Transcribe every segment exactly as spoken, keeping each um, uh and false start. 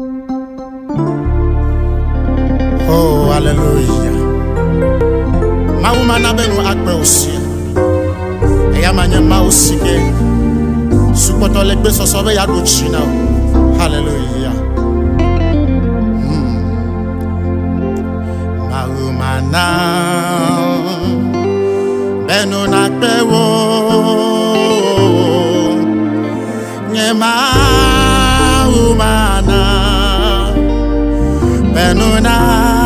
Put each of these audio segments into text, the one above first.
Oh, hallelujah. Maumana benu akpe osi. Eya manye ma osi ke. Supoto lekbe sosobe ya do china. Hallelujah. Mm. Maumana benu nakpe wo. Nye maumana benu na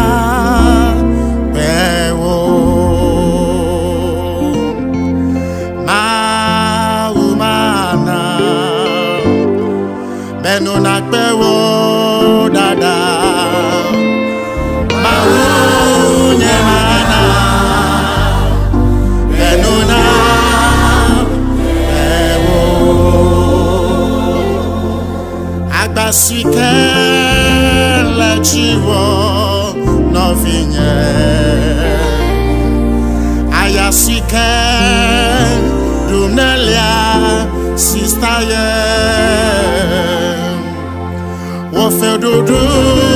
Benu na kpewo dada Mau nyemana Benu na kpewo Agbasike lechiwo no vinye Ayasike dumnelia sister ye Wo fe dodo